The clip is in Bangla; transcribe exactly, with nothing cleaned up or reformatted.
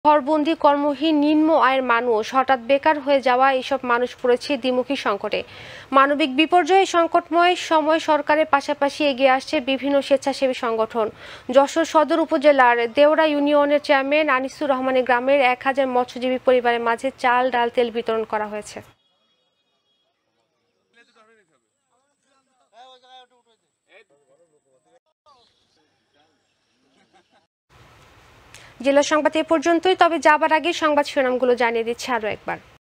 ঘরবন্দি কর্মহীন নিম্ন আয়ের মানুষ হঠাৎ বেকার হয়ে যাওয়া এসব মানুষ পড়েছে দ্বিমুখী সংকটে। মানবিক বিপর্যয়ে সংকটময় সময় সরকারের পাশাপাশি এগিয়ে আসছে বিভিন্ন স্বেচ্ছাসেবী সংগঠন। যশোর সদর উপজেলার দেওড়া ইউনিয়নের চেয়ারম্যান আনিসুর রহমানের গ্রামের এক হাজার মৎস্যজীবী পরিবারের মাঝে চাল, ডাল, তেল বিতরণ করা হয়েছে। জেলা সংবাদ এ পর্যন্তই। তবে যাবার আগে সংবাদ শিরোনামগুলো জানিয়ে দিচ্ছে আরো একবার।